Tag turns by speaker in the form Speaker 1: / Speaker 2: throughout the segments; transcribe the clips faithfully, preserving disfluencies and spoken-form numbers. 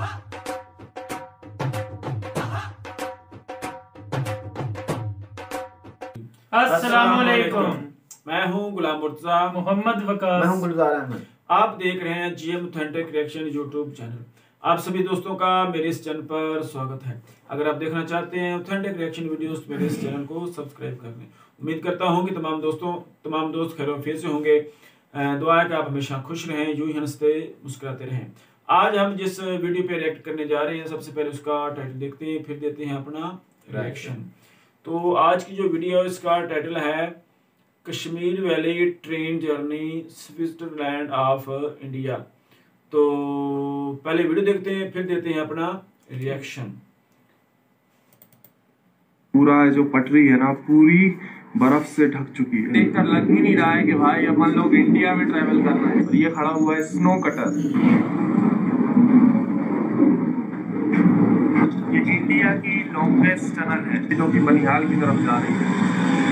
Speaker 1: अस्सलामुअलैकुम।
Speaker 2: मैं हूं गुलाम मुर्तजा,
Speaker 1: मोहम्मद वकास,
Speaker 3: मैं हूं गुलजार अहमद।
Speaker 2: आप देख रहे हैं GM authentic reaction YouTube channel. आप सभी दोस्तों का मेरे इस चैनल पर स्वागत है। अगर आप देखना चाहते हैं ऑथेंटिक रिएक्शन वीडियोस तो मेरे इस चैनल को सब्सक्राइब कर लें। उम्मीद करता हूं कि तमाम दोस्तों तमाम दोस्त खैर से होंगे। दुआ है कि आप हमेशा खुश रहें, यूं ही हंसते मुस्कुराते रहें। आज हम जिस वीडियो पे रिएक्ट करने जा रहे हैं, सबसे पहले उसका टाइटल देखते हैं, फिर देते हैं अपना रिएक्शन। तो आज की जो वीडियो है इसका टाइटल है Kashmir valley train journey Switzerland of India. तो पहले वीडियो देखते हैं, फिर देते हैं अपना रिएक्शन।
Speaker 4: पूरा जो पटरी है ना, पूरी बर्फ से ढक चुकी है।
Speaker 5: देखकर लग ही नहीं रहा है कि भाई अपन लोग इंडिया में ट्रैवल कर रहे हैं। और ये खड़ा हुआ है स्नो कटर। ये इंडिया की लॉन्गेस्ट टनल है जो कि बनिहाल की तरफ जा रही है।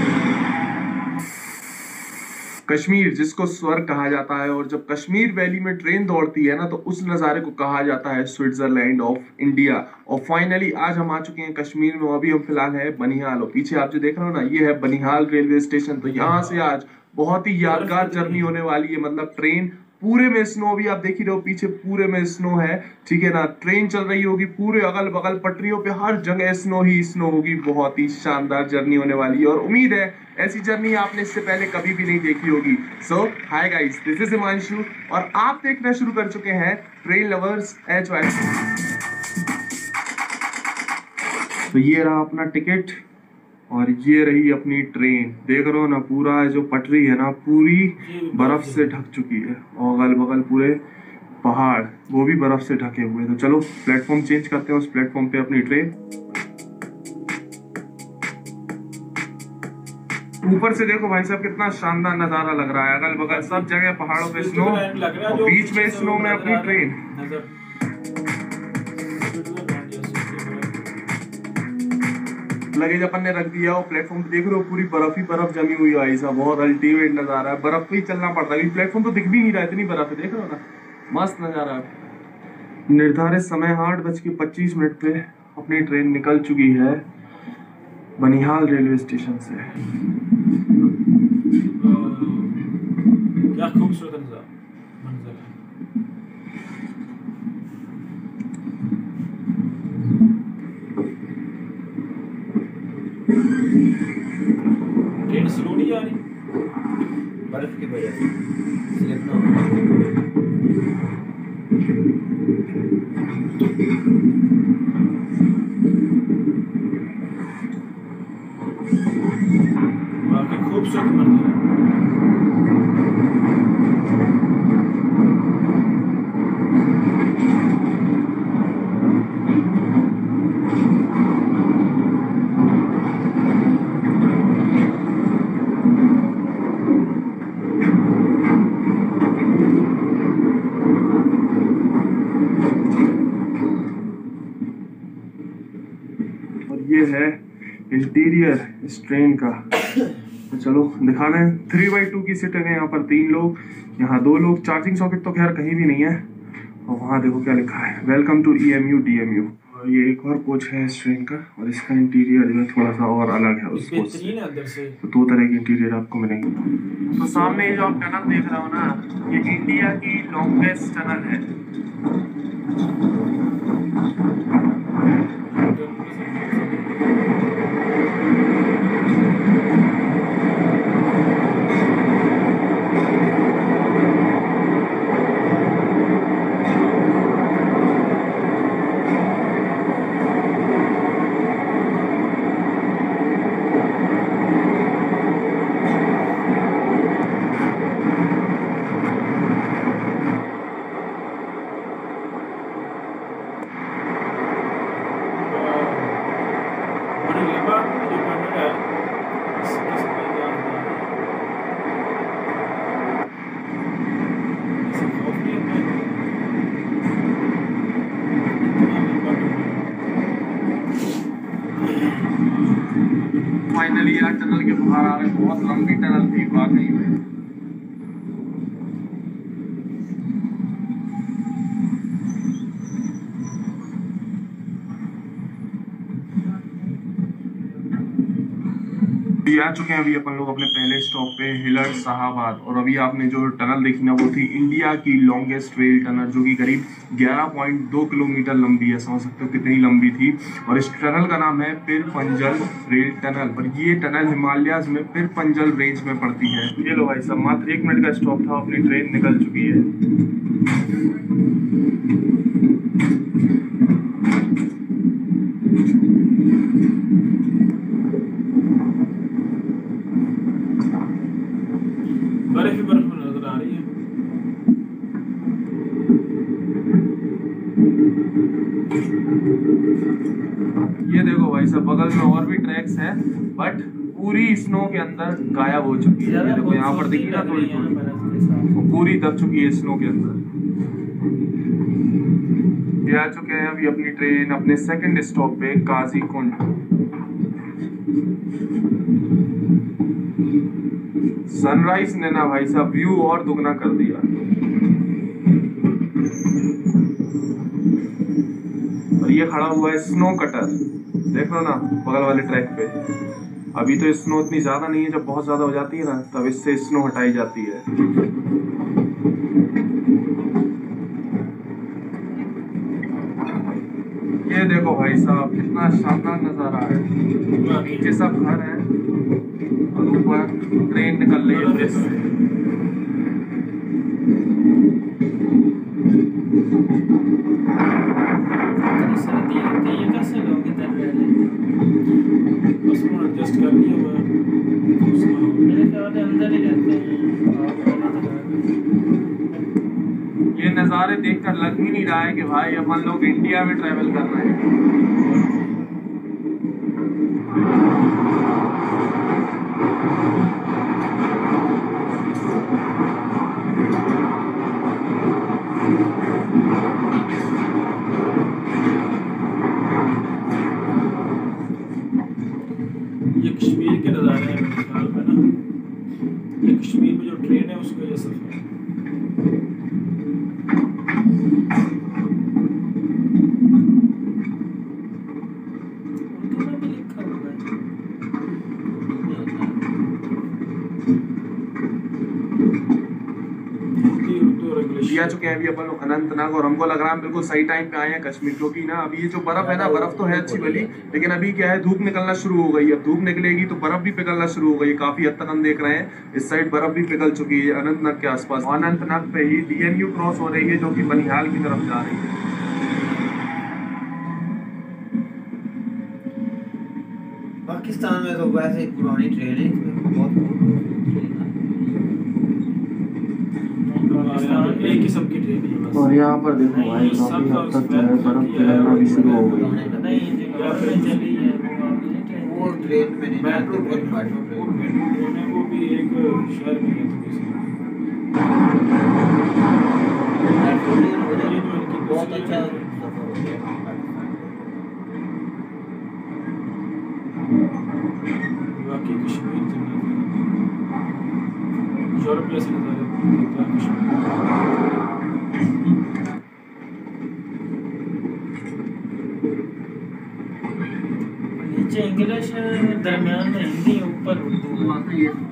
Speaker 4: कश्मीर जिसको स्वर्ग कहा जाता है, और जब कश्मीर वैली में ट्रेन दौड़ती है ना तो उस नज़ारे को कहा जाता है स्विट्जरलैंड ऑफ इंडिया। और फाइनली आज हम आ चुके हैं कश्मीर में। अभी हम फिलहाल है बनिहाल, और पीछे आप जो देख रहे हो ना, ये है बनिहाल रेलवे स्टेशन। तो यहाँ से आज बहुत ही यादगार जर्नी होने वाली है। मतलब ट्रेन पूरे में स्नो, भी आप देख ही रहे हो पीछे पूरे में स्नो है, ठीक है ना। ट्रेन चल रही होगी, पूरे अगल बगल पटरियों पे हर जगह स्नो ही स्नो होगी। बहुत ही शानदार जर्नी होने वाली है, और उम्मीद है ऐसी जर्नी आपने इससे पहले कभी भी नहीं देखी होगी। So hi guys, this is Himanshu और आप देखना शुरू कर चुके हैं ट्रेन लवर्स एच वाई। तो ये रहा अपना टिकट और ये रही अपनी ट्रेन। देख रहे हो ना, पूरा जो पटरी है ना, पूरी बर्फ से ढक चुकी है, और अगल बगल पूरे पहाड़ वो भी बर्फ से ढके हुए। तो चलो प्लेटफॉर्म चेंज करते हैं, उस प्लेटफॉर्म पे अपनी ट्रेन। ऊपर से देखो भाई साहब, कितना शानदार नजारा लग रहा है। अगल बगल सब जगह पहाड़ों पे स्नो, और बीच में स्नो में अपनी ट्रेन। लगेज अपन ने रख दिया, और प्लेटफॉर्म देख रहे हो पूरी बर्फ ही बर्फ जमी हुई है। ऐसा बहुत अल्टीमेट नजारा है। बर्फ पे ही चलना पड़ता है, प्लेटफॉर्म तो दिख भी नहीं रहा, इतनी बर्फ है। देख रहे हो ना, मस्त नजारा है। निर्धारित समय आठ बज के पच्चीस मिनट पे अपनी ट्रेन निकल चुकी है बनिहाल रेलवे स्टेशन से।
Speaker 2: क्या खूबसूरत मंजर है। ट्रेन स्लो नहीं जा रही
Speaker 3: बर्फ की वजह से स्लिप ना हो।
Speaker 2: बाकी खूबसूरत मंजर है।
Speaker 4: ये है इंटीरियर इस ट्रेन का। तो चलो दिखा रहे हैं। थ्री बाई टू की सीटें हैं, यहाँ पर तीन लोग, यहाँ दो लोग। चार्जिंग सॉकेट तो खैर कहीं भी नहीं है। और वहाँ देखो क्या लिखा है, welcome to E M U D M U. और ये एक और कोच है इस ट्रेन का, और इसका इंटीरियर जो है थोड़ा सा और अलग है उस कोच से। तो दो तरह के इंटीरियर आपको मिलेंगे।
Speaker 5: तो सामने ये जो आप टनल देख रहे हो ना, ये इंडिया की लॉन्गेस्ट टनल है। फाइनली यार टनल के बाहर आ गए। बहुत लंबी टनल थी वाकई में।
Speaker 4: अभी आ चुके हैं अभी अपन लोग अपने पहले स्टॉप पे हिलट साहाबाद। और अभी आपने जो टनल देखी ना वो थी इंडिया की लॉन्गेस्ट रेल टनल, जो कि करीब ग्यारह पॉइंट दो किलोमीटर लंबी है। समझ सकते हो कितनी लंबी थी। और इस टनल का नाम है पिर पंजल रेल टनल। और ये टनल हिमालयाज में पिर पंजल रेंज में पड़ती है। ये लो भाई साहब, मात्र एक मिनट का स्टॉप था, अपनी ट्रेन निकल चुकी है।
Speaker 2: बर्फ ही बर्फ नजर आ रही है।
Speaker 4: ये देखो भाई साहब, बगल में और भी ट्रैक्स हैं, बट पूरी स्नो के अंदर गायब हो चुकी है। ये देखो यहाँ पर दिखी ना थोड़ी थोड़ी, पूरी दब चुकी है स्नो के अंदर। ये आ चुके हैं अभी अपनी ट्रेन अपने सेकंड स्टॉप पे काजीकुंड। सनराइज ने ना भाई साहब व्यू और दुगना कर दिया। और ये खड़ा हुआ है स्नो कटर, देख लो ना बगल वाले ट्रैक पे। अभी तो स्नो इतनी ज्यादा नहीं है, जब बहुत ज्यादा हो जाती है ना तब इससे स्नो हटाई जाती है। ये देखो भाई साहब कितना शानदार नजारा है। नीचे सब घर है और ऊपर ट्रेन निकल रही है ब्रिज से।
Speaker 1: सर्दी होती है, ये कैसे लोग इधर रह लेते
Speaker 2: बस वो एडजस्ट कर लिया हुआ है।
Speaker 1: मेरे ख्याल में अंदर ही रहते हैं।
Speaker 4: ये नज़ारे देखकर लग ही नहीं रहा है कि भाई अपन लोग इंडिया में ट्रैवल कर रहे हैं।
Speaker 2: ये कश्मीर के नज़ारे हैं मेरे ख्याल में ना। ये कश्मीर में जो ट्रेन है उसका ये सफर है।
Speaker 4: आ चुके हैं अभी अपन लोग अनंतनाग। और हमको लग रहा है बिल्कुल सही टाइम पे आए हैं कश्मीर, क्योंकि ना अभी ये जो बर्फ है ना, बर्फ तो है अच्छी भली, लेकिन अभी क्या है धूप निकलना शुरू हो गई। अब धूप निकलेगी तो बर्फ भी पिघलना शुरू हो गई। काफी हद तक हम देख रहे हैं इस साइड बर्फ भी पिघल चुकी है अनंतनाग के आसपास। अनंतनाग पे ही डीएमयू क्रॉस हो रही है जो की बनिहाल की तरफ जा रही है।
Speaker 3: पाकिस्तान में तो वैसे पुरानी ट्रेन है, इसमें बहुत
Speaker 2: एक किस्म की ट्रेन है बस।
Speaker 4: और यहाँ पर देखो भाई काफी हद तक जो है बर्फ पिघलना भी शुरू हो गई।
Speaker 1: नहीं चली है
Speaker 3: वो ट्रेन में नहीं
Speaker 2: मेट्रो ट्रेन,
Speaker 3: मेट्रो
Speaker 2: वो
Speaker 3: ट्रेन
Speaker 2: मेट्रो ट्रेन है, वो भी एक शहर में है तो किसी
Speaker 3: मेट्रो ट्रेन हो जाए
Speaker 2: ये जो इनकी
Speaker 3: बहुत
Speaker 2: दूसरी
Speaker 3: अच्छा
Speaker 2: है।
Speaker 3: सफर हो गया।
Speaker 2: बाकी कश्मीर जन्नत है। यूरोप जैसे नज़ारे देता है कश्मीर।
Speaker 1: नीचे इंग्लिश दरमियान में हिंदी, ऊपर उर्दू।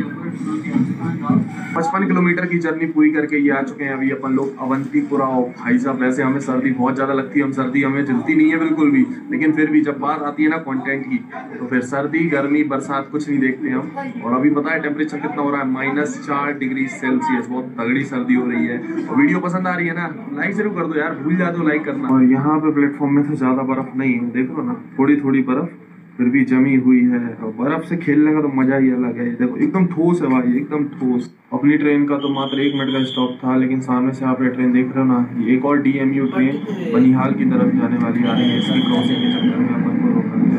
Speaker 4: पचपन किलोमीटर की जर्नी पूरी करके ये आ चुके हैं अभी अपन लोग अवंतीपुरा। और भाई साहब वैसे हमें सर्दी बहुत ज़्यादा लगती है, हम सर्दी हमें जलती नहीं है बिल्कुल भी, लेकिन फिर भी जब बात आती है ना कंटेंट की तो फिर सर्दी गर्मी बरसात कुछ नहीं देखते हम। और अभी पता है टेम्परेचर कितना हो रहा है, माइनस चार डिग्री सेल्सियस। बहुत तगड़ी सर्दी हो रही है। और वीडियो पसंद आ रही है ना, लाइक जरूर कर दो यार, भूल जाते हो लाइक करना। और यहाँ पे प्लेटफॉर्म में तो ज़्यादा बर्फ नहीं है, देखो ना थोड़ी थोड़ी बर्फ फिर भी जमी हुई है। और बर्फ से खेलने का तो मजा ही अलग है। देखो एकदम ठोस है भाई, एकदम ठोस। अपनी ट्रेन का तो मात्र एक मिनट का स्टॉप था, लेकिन सामने से आप ये ट्रेन देख रहे हो ना, ये एक और डीएमयू ट्रेन बनिहाल की तरफ जाने वाली आ रही है। इसकी क्रॉसिंग के चक्कर में अपन को रोका गया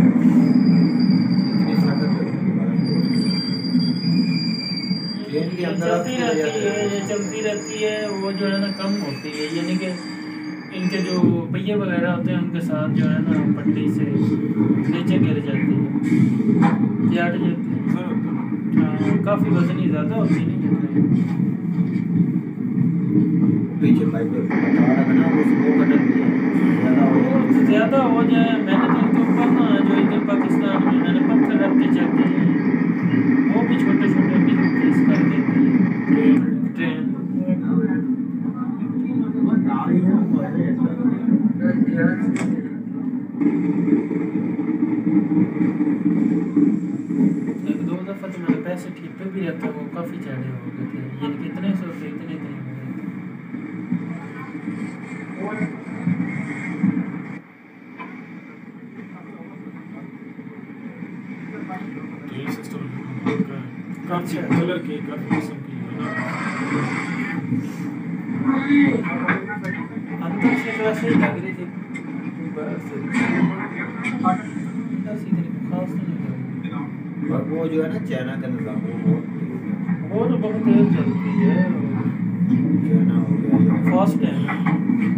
Speaker 4: है।
Speaker 3: ट्रेन के अंदर
Speaker 1: चलती रहती है, ये चलती रहती है, वो जो है ना कम होती है, यानी कि इनके जो पहिए वगैरह होते हैं उनके साथ जो है ना पट्टी से नीचे गिर जाती है, हट जाती है। हाँ, काफ़ी वजनी ज़्यादा होती नहीं है।
Speaker 3: पीछे पाइप बता रहा ना उसको कटक ज़्यादा हो जाए
Speaker 1: ज़्यादा हो जाए। मैंने तो इनके ऊपर ना जो इधर पाकिस्तान में मैंने पत्थर रख के चेक किए, काफी चढ़े हो गए थे, यानी कि इतने सौ थे, इतने इतने हो गए थे।
Speaker 2: तो ये सिस्टम काफी कलर के काफी किस्म की है ना।
Speaker 1: अंदर से तो ऐसे ही लग रही थी, बाहर से अंदर से इतनी खास तो नहीं लगी।
Speaker 3: और वो जो है ना चाइना का निज़ाम वो बहुत तेज है।
Speaker 1: वो तो बहुत तेज चलती है,
Speaker 3: चाइना हो गया या
Speaker 1: फास्ट है।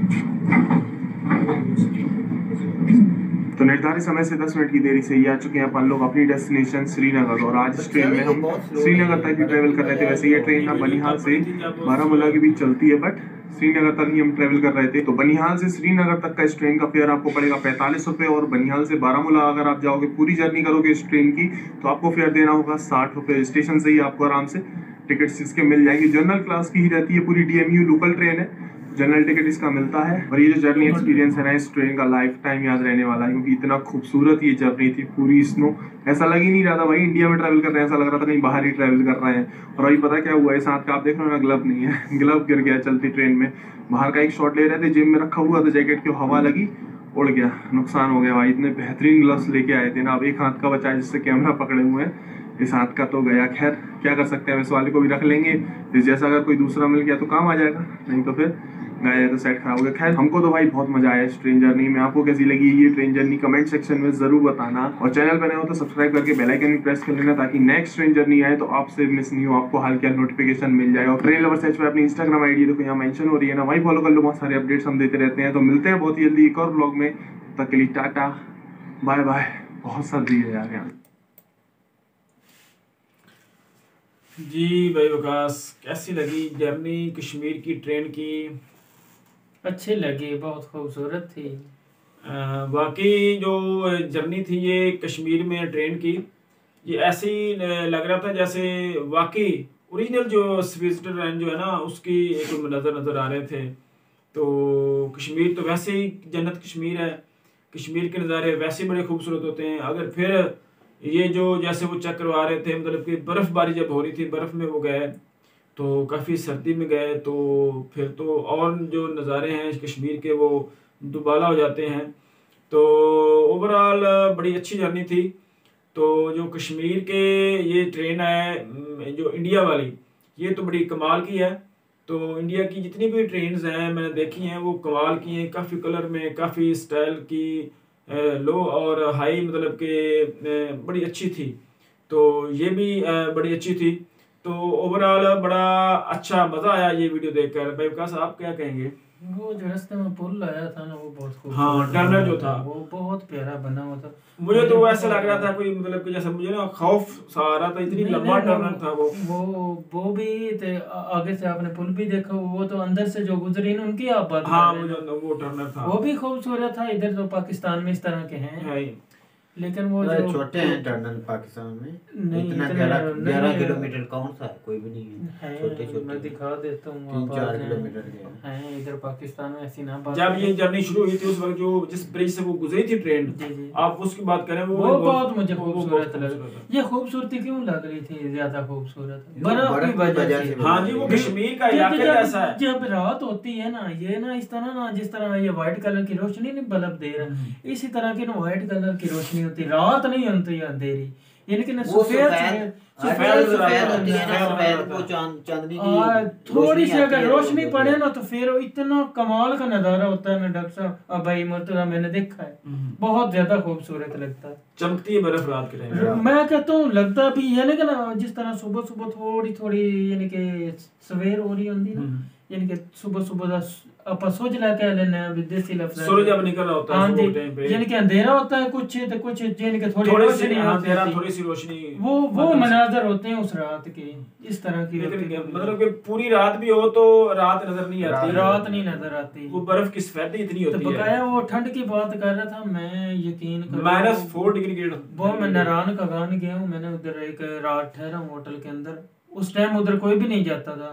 Speaker 4: तो निर्धारित समय से दस मिनट की देरी से ही आ चुके हैं अपन लोग अपनी डेस्टिनेशन श्रीनगर, और आज इस ट्रेन में हम श्रीनगर तक ही ट्रेवल कर रहे थे। वैसे ये ट्रेन ना बनिहाल से बारामूला के बीच चलती है, बट श्रीनगर तक ही हम ट्रेवल कर रहे थे। तो बनिहाल से श्रीनगर तक का इस ट्रेन का फेयर आपको पड़ेगा पैंतालीस रुपए, और बनिहाल से बारामूला अगर आप जाओगे पूरी जर्नी करोगे इस ट्रेन की तो आपको फेयर देना होगा साठ रुपए। स्टेशन से ही आपको आराम से टिकट्स इसके मिल जाएंगे। जनरल क्लास की ही रहती है, पूरी डीएमयू लोकल ट्रेन है, जनरल टिकट इसका मिलता है। और ये जो जर्नी एक्सपीरियंस है ना इस ट्रेन का लाइफ टाइम याद रहने वाला है, क्योंकि इतना खूबसूरत ये जर्नी थी। पूरी स्नो, ऐसा लग ही नहीं रहा था भाई इंडिया में ट्रैवल कर रहे हैं, ऐसा लग रहा था कहीं बाहर ही ट्रैवल कर रहे हैं। और अभी पता क्या हुआ है, साथ का आप देख रहे हो ना, ग्लव नहीं है, ग्लव गिर गया चलती ट्रेन में। बाहर का एक शॉट ले रहे थे, जेब में रखा हुआ था जैकेट की, हवा लगी उड़ गया, नुकसान हो गया भाई। इतने बेहतरीन ग्लव्स लेके आए थे ना, अब एक हाथ का बचा है जिससे कैमरा पकड़े हुए हैं, इस हाथ का तो गया। खैर क्या कर सकते हैं, इस वाले को भी रख लेंगे, फिर जैसा अगर कोई दूसरा मिल गया तो काम आ जाएगा, नहीं तो फिर गया तो सेट खराब हो गया। खैर हमको तो भाई बहुत मजा आया इस ट्रेन जर्नी में। आपको कैसी लगी ये ट्रेन जर्नी कमेंट सेक्शन में जरूर बताना, और चैनल पर नए हो तो सब्सक्राइब करके बेल आइकन भी प्रेस कर लेना, ताकि नेक्स्ट ट्रेन जर्नी आए तो आपसे मिस नहीं हो, आपको हाल क्या नोटिफिकेशन मिल जाए। और ट्रेन लवर्स एच पे अपनी इंस्टाग्राम आईडी देखो यहाँ मेंशन हो रही है ना, वही फॉलो कर लो, बहुत सारे अपडेट्स हम देते रहते हैं। तो मिलते हैं बहुत ही जल्दी एक और ब्लॉग में, तब तक के लिए टाटा बाय बाय। बहुत सर्दी है यार यहाँ।
Speaker 2: जी भाई विकास, कैसी लगी जर्नी कश्मीर की ट्रेन की?
Speaker 1: अच्छे लगे, बहुत खूबसूरत थी।
Speaker 2: बाकी जो जर्नी थी ये कश्मीर में ट्रेन की, ये ऐसी लग रहा था जैसे वाकई ओरिजिनल जो स्विट्जरलैंड जो है ना उसकी एक नज़र नज़र आ रहे थे। तो कश्मीर तो वैसे ही जन्नत कश्मीर है, कश्मीर के नज़ारे वैसे बड़े खूबसूरत होते हैं। अगर फिर ये जो जैसे वो चेक करवा रहे थे, मतलब कि बर्फ़बारी जब हो रही थी, बर्फ़ में वो गए तो काफ़ी सर्दी में गए, तो फिर तो और जो नज़ारे हैं कश्मीर के वो दुबाला हो जाते हैं। तो ओवरऑल बड़ी अच्छी जर्नी थी। तो जो कश्मीर के ये ट्रेन है जो इंडिया वाली, ये तो बड़ी कमाल की है। तो इंडिया की जितनी भी ट्रेन्स हैं मैंने देखी हैं वो कमाल की हैं, काफ़ी कलर में, काफ़ी स्टाइल की, लो और हाई, मतलब कि बड़ी अच्छी थी। तो ये भी बड़ी अच्छी थी। तो ओवरऑल बड़ा अच्छा मज़ा आया ये वीडियो देखकर। भाई विकास आप क्या कहेंगे?
Speaker 1: वो जो रास्ते में पुल आया था ना वो बहुत खूबसूरत,
Speaker 2: हाँ टर्नर जो था
Speaker 1: वो बहुत प्यारा बना हुआ था।
Speaker 2: मुझे तो ऐसा लग रहा था कोई, मतलब कि जैसे मुझे ना खौफ सा आ रहा था, इतनी लंबा टर्नर था वो
Speaker 1: वो वो भी थे। आगे से आपने पुल भी देखा, वो तो अंदर से जो गुजरी ना उनकी आप बात
Speaker 2: हाँ
Speaker 1: कर रहे हैं।
Speaker 2: मुझे वो टर्नर था,
Speaker 1: वो भी खूबसूरत था। इधर तो पाकिस्तान में इस तरह के हैं,
Speaker 2: है।
Speaker 1: लेकिन वो जो
Speaker 3: छोटे हैं टर्नल पाकिस्तान में,
Speaker 1: नहीं,
Speaker 3: इतना
Speaker 1: इतने
Speaker 3: ग्यारह
Speaker 1: नहीं
Speaker 3: ग्यारह
Speaker 1: है।
Speaker 3: किलोमीटर कौन सा है, कोई भी नहीं है,
Speaker 1: है,
Speaker 3: छोटे छोटे
Speaker 1: मैं दिखा देता हूँ
Speaker 3: तीन
Speaker 1: आप
Speaker 3: चार
Speaker 1: आते हैं।
Speaker 3: किलोमीटर के हैं।
Speaker 1: हैं इधर पाकिस्तान में ऐसी ना बात
Speaker 2: जब
Speaker 1: करें।
Speaker 2: ये जर्नी शुरू हुई थी उस वक्त जो जिस ब्रिज से वो गुजरी थी ट्रेन,
Speaker 1: जी जी
Speaker 2: आप उसकी बात करें वो
Speaker 1: वो बहुत मुझे
Speaker 2: वो- वो
Speaker 1: खूबसूरत
Speaker 2: बहुत
Speaker 1: लगा।
Speaker 2: खूबसूरत
Speaker 1: ये खूबसूरती क्यों लग रही थी ज्यादा खूबसूरत?
Speaker 3: यो,
Speaker 1: बर्फ
Speaker 3: बर्फ
Speaker 1: की
Speaker 3: की
Speaker 1: वजह
Speaker 3: वजह
Speaker 1: से।
Speaker 3: से।
Speaker 2: हाँ जी, वो कश्मीर का इलाका ही
Speaker 1: जब,
Speaker 2: ऐसा है।
Speaker 1: जब रात होती है ना, ये ना इस तरह ना, जिस तरह ये व्हाइट कलर की रोशनी नहीं बल्ब दे रहा, इसी तरह की ना व्हाइट कलर की रोशनी होती, रात नहीं होती अंधेरी, यानी कि ना
Speaker 3: वो
Speaker 1: सफेद
Speaker 3: सफेद
Speaker 1: सफेद
Speaker 3: सफेद होती है ना,
Speaker 2: सफेद
Speaker 3: सफेद वो चांद चांदनी
Speaker 1: और
Speaker 3: की
Speaker 1: थोड़ी सी
Speaker 3: आती
Speaker 1: अगर
Speaker 3: है,
Speaker 1: रोशनी
Speaker 3: वो
Speaker 1: पड़े ना तो फिर इतना कमाल का नजारा होता है ना डॉक्टर साहब। अब भाई मुर्तजा मैंने देखा है, बहुत ज्यादा खूबसूरत लगता है।
Speaker 2: चमकती है बर्फ रात के टाइम।
Speaker 1: मैं कहता हूँ लगता भी यानी कि ना जिस तरह सुबह सुबह थोड़ी थोड़ी यानी कि सवेर हो रही होती ना, यानी कि सुबह सुबह ਆਪਾਂ सोच ला कह लेने हैं विदेशी लफ्ज,
Speaker 2: सूरज जब निकल रहा होता है
Speaker 1: हाँ जी,
Speaker 2: सुबह टाइम पे,
Speaker 1: यानी कि अंधेरा होता है कुछ तो कुछ यानी कि थोड़ी
Speaker 2: थोड़ी सी
Speaker 1: रोशनी
Speaker 2: हाँ,
Speaker 1: होती
Speaker 2: तेरा
Speaker 1: है,
Speaker 2: थोड़ी सी रोशनी,
Speaker 1: वो वो मनाजर होते हैं उस रात के, इस तरह की होती
Speaker 2: लेकिन
Speaker 1: है।
Speaker 2: मतलब कि पूरी रात भी हो तो रात नजर नहीं आती,
Speaker 1: रात नहीं नजर आती,
Speaker 2: वो बर्फ की सफेदी इतनी
Speaker 1: तो
Speaker 2: होती है।
Speaker 1: बकाया वो ठंड की बात कर रहा था मैं, यकीन करो
Speaker 2: माइनस फोर डिग्री ग्रेड
Speaker 1: वो मैं नारायण का गान गया हूँ, मैंने उधर एक रात ठहरा हूँ होटल के अंदर, उस टाइम उधर कोई भी नहीं जाता था।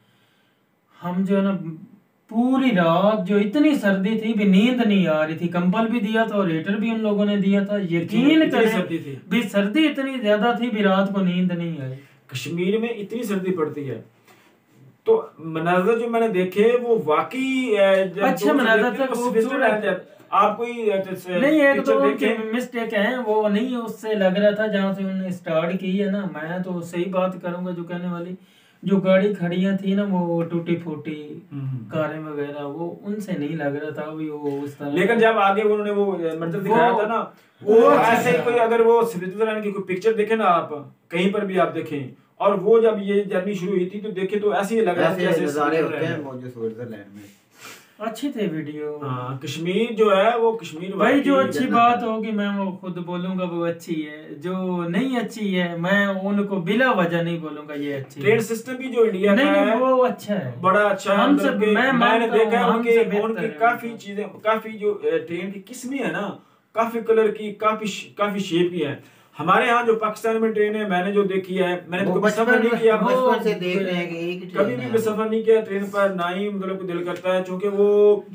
Speaker 1: हम जो है ना पूरी रात जो इतनी सर्दी थी भी नींद नहीं आ रही थी, कंबल भी दिया था और हीटर भी उन लोगों ने दिया था, यकीन
Speaker 2: इतनी
Speaker 1: करें
Speaker 2: सर्दी थी।
Speaker 1: भी सर्दी इतनी ज्यादा थी भी रात को नींद नहीं आई।
Speaker 2: कश्मीर में इतनी सर्दी पड़ती है, तो मनाजर जो मैंने देखे वो वाकई
Speaker 1: अच्छा मनाजर था, खूबसूरत।
Speaker 2: आप कोई
Speaker 1: नहीं एक तो उनके मिस्टेक है, वो नहीं उससे लग रहा था जहाँ से उन्होंने स्टार्ट की है ना। मैं तो सही बात करूंगा जो कहने वाली, जो गाड़ी खड़ियां थी ना वो टूटी फूटी कारें वगैरह, वो उनसे नहीं लग रहा था भी वो उस तरह।
Speaker 2: लेकिन जब आगे उन्होंने वो मंजर दिखाया था ना, वो ऐसे कोई अगर वो स्विट्जरलैंड की कोई पिक्चर देखे ना आप कहीं पर भी आप देखें, और वो जब ये जर्नी शुरू हुई थी तो देखे तो ऐसे ही लग रहा था जैसे
Speaker 3: नजारे होते हैं मौजूद स्विट्जरलैंड में।
Speaker 1: अच्छी थे वीडियो।
Speaker 2: हाँ कश्मीर जो है वो कश्मीर
Speaker 1: भाई जो अच्छी बात होगी मैं वो खुद बोलूंगा वो अच्छी है, जो नहीं अच्छी है मैं उनको बिला वजह नहीं बोलूंगा ये अच्छी।
Speaker 2: ट्रेन सिस्टम भी जो इंडिया
Speaker 1: नहीं,
Speaker 2: का है
Speaker 1: वो अच्छा है,
Speaker 2: बड़ा अच्छा है।
Speaker 1: हमसे मैं
Speaker 2: मैंने देखा है उनके
Speaker 1: उनके
Speaker 2: काफी चीजें, काफी जो ट्रेन की किस्में है ना, काफी कलर की, काफी काफी शेप की है। हमारे यहाँ जो पाकिस्तान में ट्रेन है मैंने जो देखी है, मैंने तो कभी सफर नहीं किया,
Speaker 3: बचपन से देख रहे हैं कि एक ही
Speaker 2: कभी भी सफर नहीं किया ट्रेन पर, ना ही मतलब दिल करता है, क्योंकि वो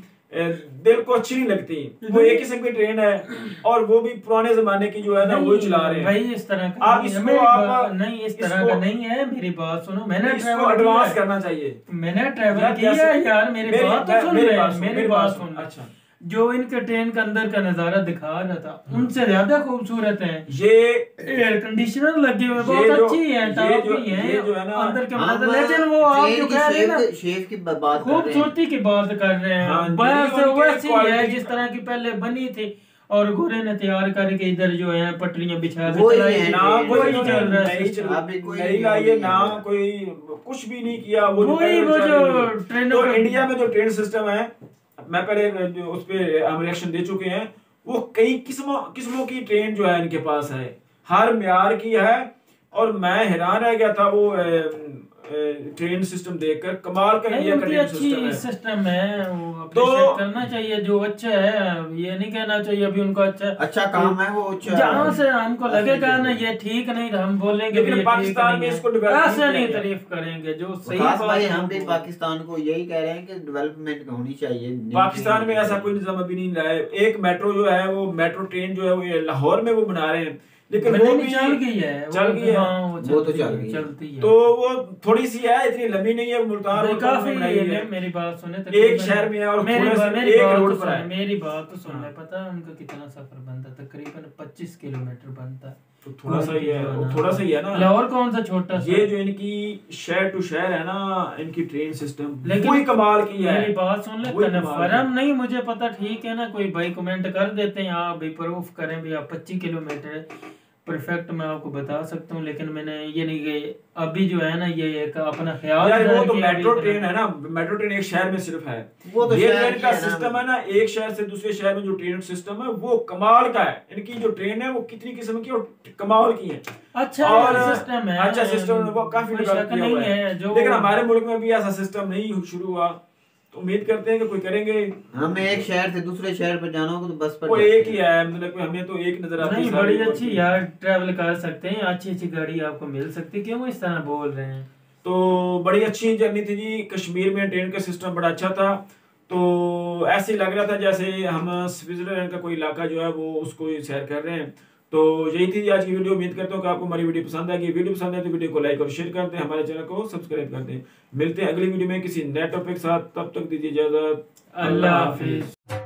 Speaker 2: दिल को अच्छी नहीं लगती। वो एक किस्म की ट्रेन है और वो भी पुराने जमाने की जो है ना वही चला रहे हैं।
Speaker 1: भाई इस तरह का
Speaker 2: आप इसको आप
Speaker 1: नहीं इस तरह का नहीं है, मेरी बात सुनो। मैंने
Speaker 2: इसको एडवांस करना चाहिए,
Speaker 1: मैंने ट्रैवल किया यार, मेरी बात तो सुन रहे हैं, मेरी बात सुन।
Speaker 2: अच्छा
Speaker 1: जो इनके ट्रेन के अंदर का नजारा दिखा रहा था उनसे ज्यादा खूबसूरत है।
Speaker 2: ये
Speaker 1: एयर कंडीशनर लगे हुए बहुत अच्छी है, टॉप की है,
Speaker 2: ये जो है ना
Speaker 1: अंदर के मंजर। लेकिन वो आप जो कह रहे हैं ना
Speaker 3: शेफ की बात
Speaker 1: खूबसूरती की बात कर रहे हैं, बस वैसी है जिस तरह की पहले बनी थी, और घोड़े ने तैयार करके इधर जो है पटरियां बिछा दी,
Speaker 2: ना कोई चल रहा है नहीं लाइए ना कोई कुछ भी नहीं किया। वो जो ट्रेनों इंडिया में जो ट्रेन सिस्टम है, मैं पहले जो उस पे हम रिएक्शन दे चुके हैं, वो कई किस्मों किस्मों की ट्रेन जो है इनके पास है, हर म्यार की है। और मैं हैरान रह गया था वो ट्रेन सिस्टम देखकर, कमाल का इंडिया का ट्रेन सिस्टम है, सिस्टम
Speaker 1: है वो तो करना चाहिए जो अच्छा है, ये नहीं कहना चाहिए अभी उनका अच्छा
Speaker 3: अच्छा काम है वो अच्छा।
Speaker 1: जहाँ से हमको लगेगा ना ये ठीक नहीं हम बोलेंगे,
Speaker 2: लेकिन पाकिस्तान में इसको
Speaker 1: ऐसे नहीं तारीफ करेंगे जो सही
Speaker 3: भाई। हम भी पाकिस्तान को यही कह रहे हैं कि डेवलपमेंट होनी चाहिए।
Speaker 2: पाकिस्तान में ऐसा कोई निजाम अभी नहीं लाया। एक मेट्रो जो है वो मेट्रो ट्रेन जो है वो लाहौर में वो बना रहे हैं, लेकिन वो भी
Speaker 1: चल गई है,
Speaker 2: चल गई है,
Speaker 1: हाँ, वो,
Speaker 3: वो तो चल गई
Speaker 1: चलती है।
Speaker 2: तो वो थोड़ी सी है, इतनी लंबी नहीं है। मुल्तान
Speaker 1: काफी मेरी बात सुने,
Speaker 2: एक शहर में है और
Speaker 1: मेरी मेरी
Speaker 2: एक
Speaker 1: बात
Speaker 2: रोड
Speaker 1: तो
Speaker 2: पर है।
Speaker 1: मेरी बात तो सुनने, पता है उनका कितना सफर बनता, तकरीबन पच्चीस किलोमीटर बनता है।
Speaker 2: तो थोड़ा सा ही है, वो थोड़ा सा ही है ना।
Speaker 1: लाहौर कौन सा छोटा सा,
Speaker 2: ये जो इनकी शहर टू शहर है ना इनकी ट्रेन सिस्टम, लेकिन कमाल की है।
Speaker 1: मेरी बात सुन ले, कन्फर्म नहीं मुझे पता, ठीक है ना, कोई भाई कमेंट कर देते हैं हाँ भाई प्रूफ करें भैया पच्चीस किलोमीटर परफेक्ट मैं आपको बता सकता हूँ। लेकिन मैंने ये नहीं कि अभी जो है ना ये एक अपना ख्याल
Speaker 2: यार वो तो मेट्रो ट्रेन है ना, मेट्रो ट्रेन एक शहर में सिर्फ है, वो तो ये ट्रेन का सिस्टम है ना, एक शहर से दूसरे शहर में जो ट्रेन सिस्टम है वो कमाल का है। इनकी जो ट्रेन है वो कितनी किस्म की और कमाल की है,
Speaker 1: अच्छा
Speaker 2: और
Speaker 1: सिस्टम है,
Speaker 2: अच्छा सिस्टम वो काफी डेवलप किया हुआ है। लेकिन हमारे मुल्क में भी ऐसा सिस्टम नहीं शुरू हुआ, तो उम्मीद करते हैं कि कोई करेंगे।
Speaker 3: हमें एक शहर से दूसरे शहर पर जाना होगा तो बस पर
Speaker 2: वो एक ही है, मतलब हमें तो एक नजर आती है।
Speaker 1: बड़ी अच्छी यार ट्रैवल कर सकते हैं, अच्छी अच्छी गाड़ी आपको मिल सकती है, क्यों इस तरह बोल रहे हैं।
Speaker 2: तो बड़ी अच्छी जर्नी थी जी, कश्मीर में ट्रेन का सिस्टम बड़ा अच्छा था। तो ऐसे लग रहा था जैसे हम स्विट्जरलैंड का कोई इलाका जो है वो उसको सैर कर रहे हैं। तो यही थी आज की वीडियो। उम्मीद करता हूँ कि आपको हमारी वीडियो पसंद आएगी। वीडियो पसंद आए तो वीडियो को लाइक और शेयर कर दें, हमारे चैनल को सब्सक्राइब कर दें। मिलते हैं अगली वीडियो में किसी नए टॉपिक के साथ, तब तक दीजिए इजाजत, अल्लाह हाफिज।